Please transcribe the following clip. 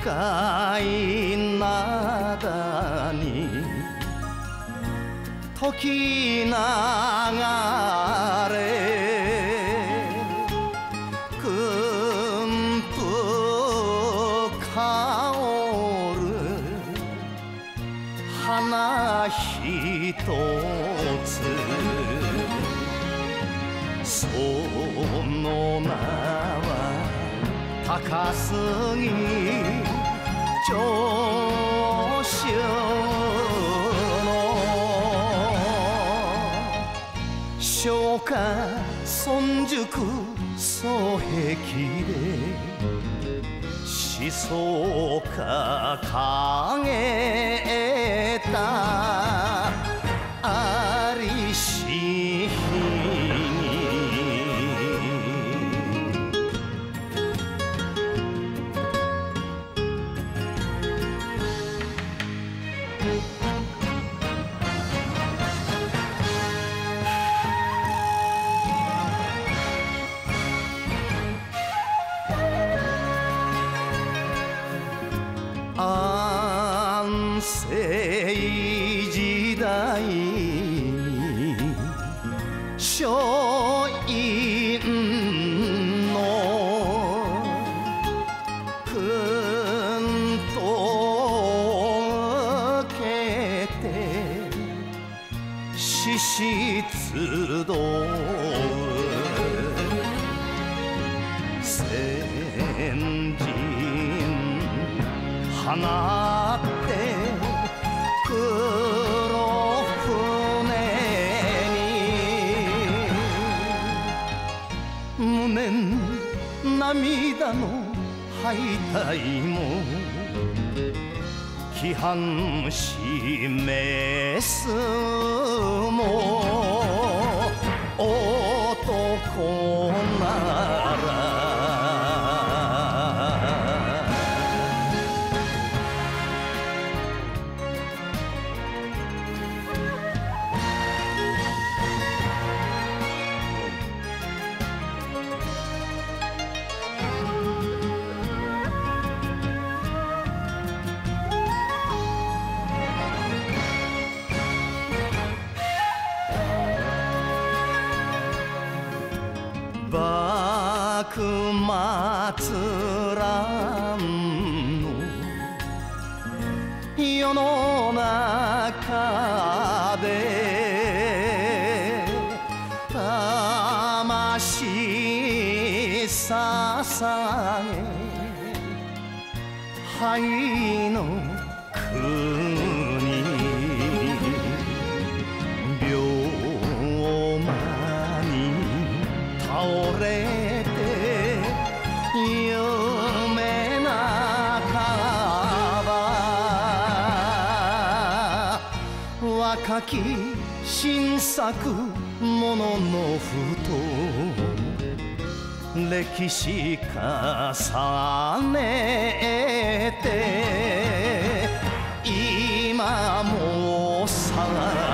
深い灘に時流れ訓風香る花ひとつその名は高杉長州の松下村塾双璧でしそかかげたありし日安政時代に松陰の訓と受けて獅子集う先人放って黒船に無念涙の敗退も規範示すも男なら幕末乱の世の中で魂捧げ灰の国病魔に倒れて夢半ば若き新作もののふと歴史重ねて今もさ